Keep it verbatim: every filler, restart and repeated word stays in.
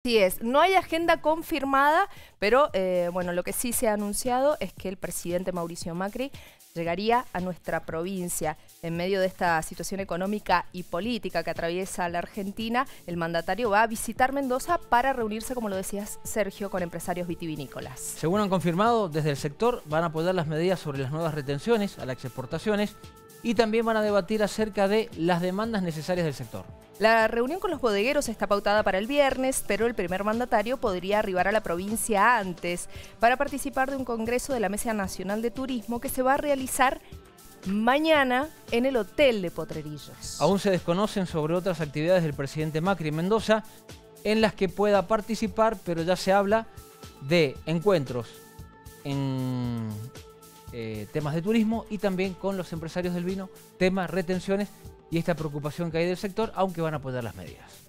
Así es, no hay agenda confirmada, pero eh, bueno, lo que sí se ha anunciado es que el presidente Mauricio Macri llegaría a nuestra provincia. En medio de esta situación económica y política que atraviesa la Argentina, el mandatario va a visitar Mendoza para reunirse, como lo decías, Sergio, con empresarios vitivinícolas. Según han confirmado, desde el sector van a apoyar las medidas sobre las nuevas retenciones a las exportaciones y también van a debatir acerca de las demandas necesarias del sector. La reunión con los bodegueros está pautada para el viernes, pero el primer mandatario podría arribar a la provincia antes para participar de un congreso de la Mesa Nacional de Turismo que se va a realizar mañana en el Hotel de Potrerillos. Aún se desconocen sobre otras actividades del presidente Macri en Mendoza en las que pueda participar, pero ya se habla de encuentros en eh, temas de turismo y también con los empresarios del vino, temas retenciones y esta preocupación que hay del sector, aunque van a apoyar las medidas.